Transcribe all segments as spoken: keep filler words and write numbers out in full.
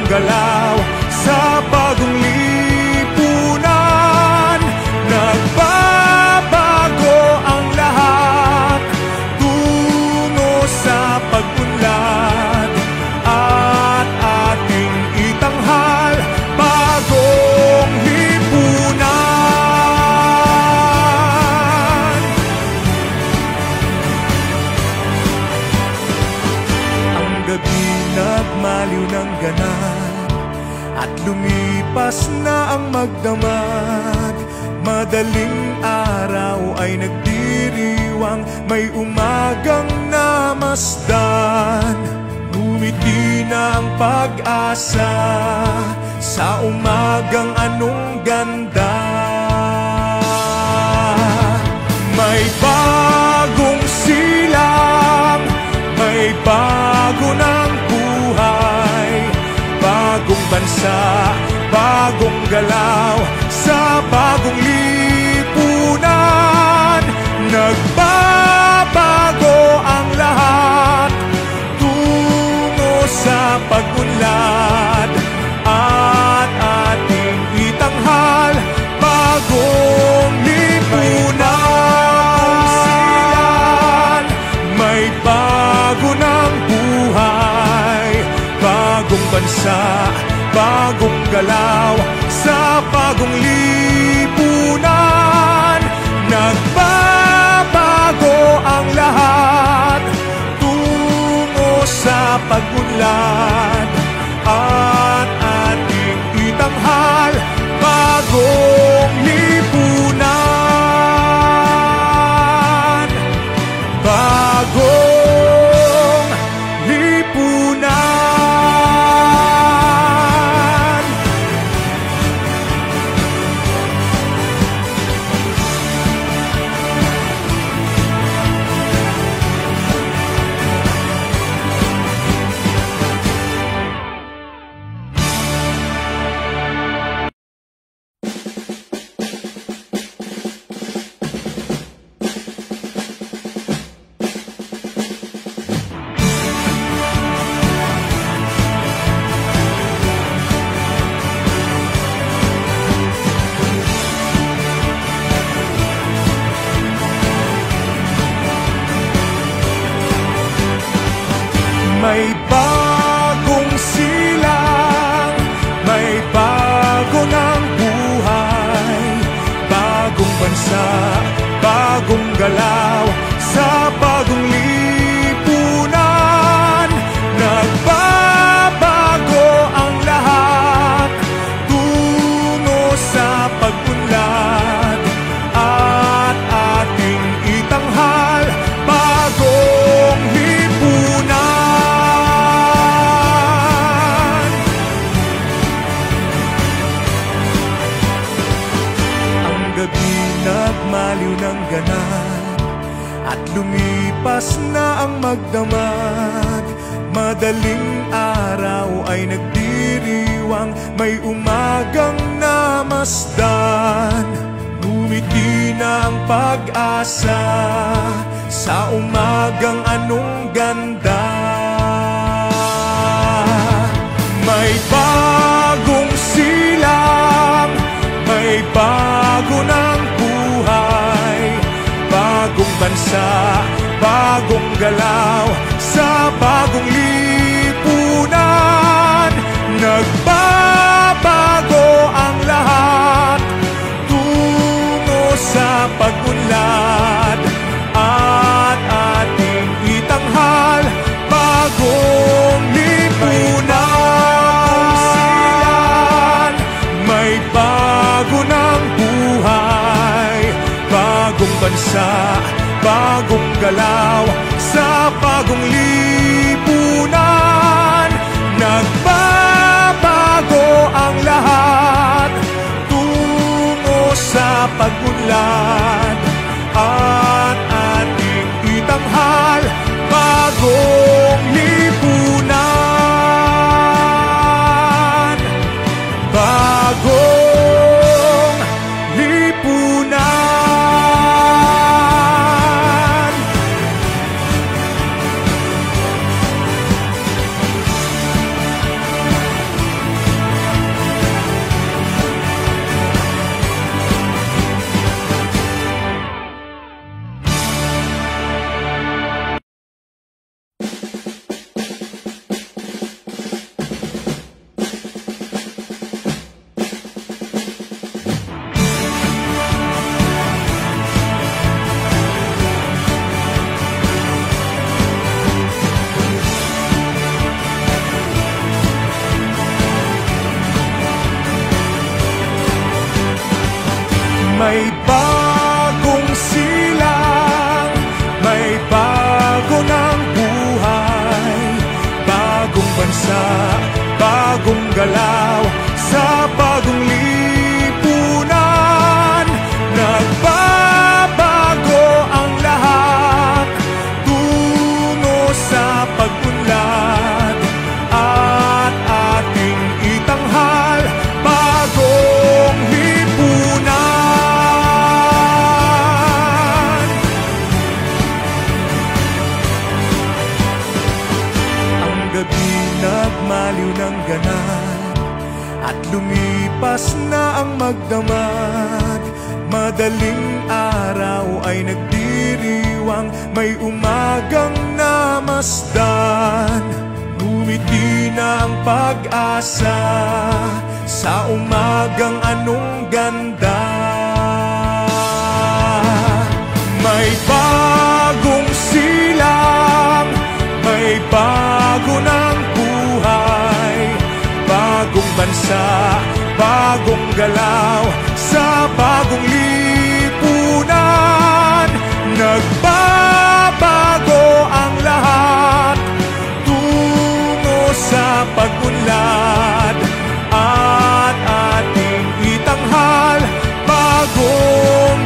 galaw sa bagong lipunan. Nagbabago ang lahat tungo sa pag-unlad at ating itanghal bagong lipunan. Ang gabi nagmaliw ng ganap at lumipas na ang magdamag. Madaling araw ay nagdiriwang, may umagang namasdan. Ngumiti na ang pag-asa sa umagang anong ganda. May bagong silang, may bago ng buhay, bagong bansa, bagong galaw sa bagong lipunan. Nagbabago ang lahat tungo sa pag-unlad at ating itanghal bagong lipunan. May bago ng buhay, bagong bansa, bagong galaw sa bagong lipunan. Nagbabago ang lahat tungo sa pag-unlad at ating itanghal bagong lipunan. Bagong lipunan. May bagong silang, may bago ng buhay, bagong bansa, bagong galaw sa bagong lipunan. Nagbabago ang lahat tungo sa pag-unlad at ating itanghal bagong lipunan. Nagmaliw ng ganap at lumipas na ang magdamag. Madaling araw ay nagdiriwang, may umagang namasdan. Ngumiti na ang pag-asa sa umagang anong ganda. May bagong silang, may bago ng buhay, bagong bansa, bagong galaw sa bagong lipunan. Nagbabago ang lahat tungo sa pag-unlad at ating itanghal bagong lipunan. May bago ng buhay, bagong bansa, bagong galaw sa bagong lipunan. Nagbabago ang lahat tungo sa pag-unlad at ating itanghal bagong lipunan. Bagong lipunan. ganap at lumipas na ang magdamag. Madaling araw ay nagdiriwang, may umagang namasdan. Ngumiti na ang pag-asa sa umagang anong ganda. May bagong silang, may bago ng buhay, bagong bansa, bagong galaw, sa bagong lipunan. Nagbabago ang lahat tungo sa pag-unlad, at ating itanghal bagong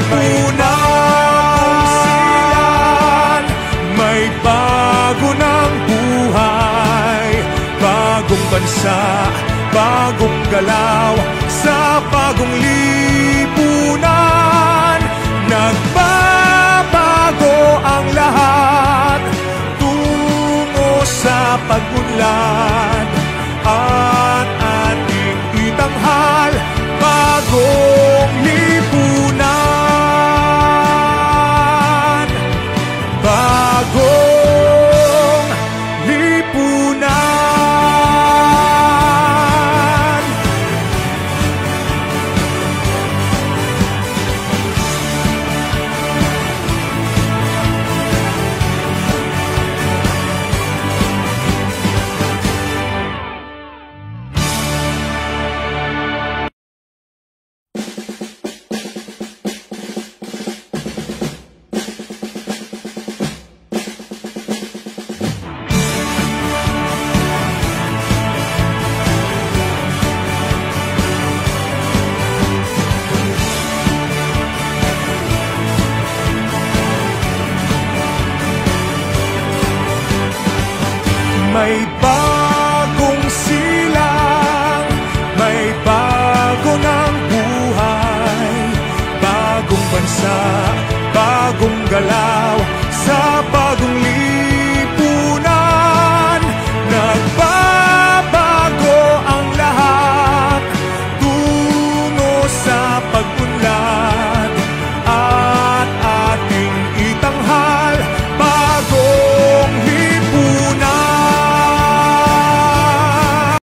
lipunan. May bago ng buhay, bagong bansa, bagong galaw, sa bagong lipunan. Nagbabago ang lahat tungo sa pag-unlad, at ating itanghal bagong lipunan. Bagong lipunan. May bagong silang, may bago ng buhay, bagong bansa, bagong galaw,